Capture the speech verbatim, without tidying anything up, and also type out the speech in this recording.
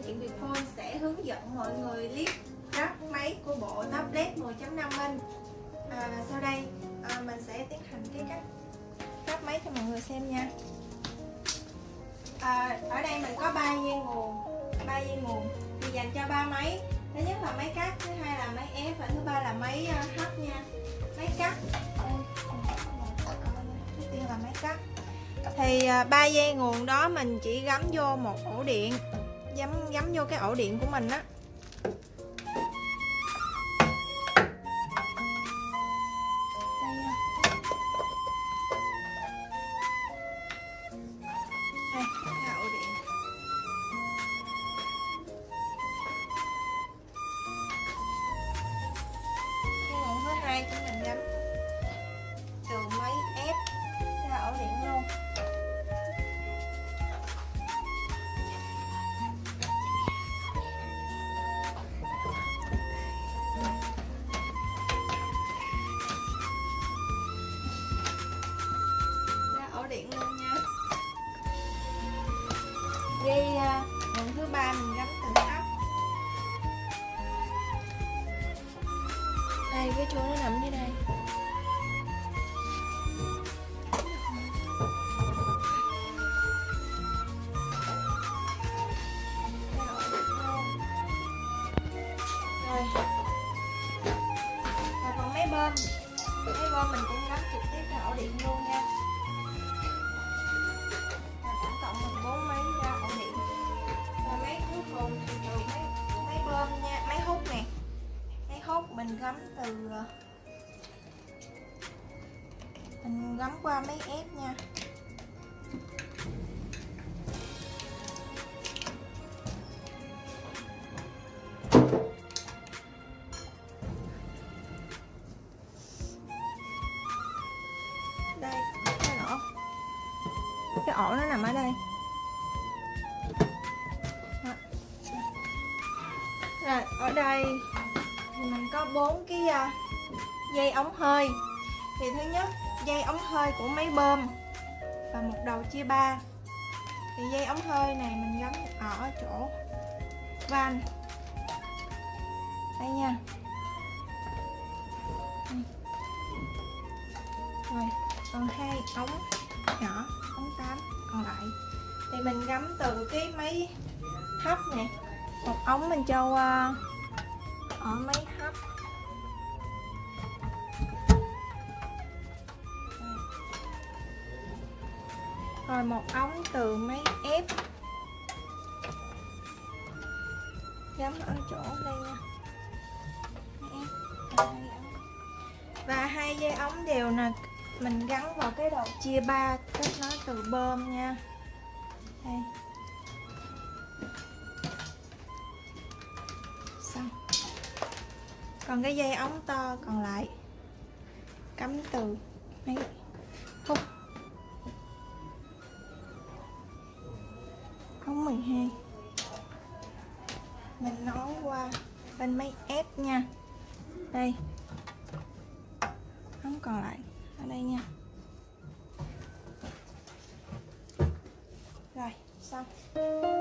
Điện Vifone sẽ hướng dẫn mọi người clip ráp máy của bộ tablet mười chấm năm inch. À, và sau đây à, mình sẽ tiến hành cái cách ráp máy cho mọi người xem nha. À, ở đây mình có ba dây nguồn, ba dây nguồn thì dành cho ba máy. Thứ nhất là máy cắt, thứ hai là máy ép và thứ ba là máy uh, hấp nha. Máy cắt. Đầu tiên là máy cắt. Thì ba uh, dây nguồn đó mình chỉ gắm vô một ổ điện, gắm gắm vô cái ổ điện của mình á. Của mình gắm từ máy ép ra ổ điện luôn. Ra ổ điện luôn nha. Dây nguồn thứ ba mình gắm từ ốc. Đây, cái chuông nó nằm dưới đây. Rồi. Và còn máy bơm, máy bơm mình cũng gắn trực tiếp ra ổ điện luôn nha. Và tổng cộng mình bốn máy ra ổ điện. Và máy cuối cùng thì từ máy máy bơm nha, máy hút nè. Máy hút mình gắm từ mình gắm qua máy ép nha. Đây, cái ổ cái ổ nó nằm ở đây. Đó. Rồi ở đây thì mình có bốn cái uh, dây ống hơi. Thì thứ nhất, dây ống hơi của máy bơm và một đầu chia ba. Thì dây ống hơi này mình gắn ở chỗ van đây nha. Đây. Rồi còn hai ống nhỏ, ống tám còn lại thì mình gắm từ cái máy hấp nè. Một ống mình cho uh, ở máy hấp. Rồi một ống từ máy ép gắm ở chỗ đây nha. Máy ép. Và hai dây ống đều là mình gắn vào cái đầu chia ba kết nối từ bơm nha. Đây. Xong. Còn cái dây ống to còn lại cắm từ máy hút. Ống mười hai mình nối qua bên máy ép nha. Đây, ống còn lại ở đây nha. Rồi xong.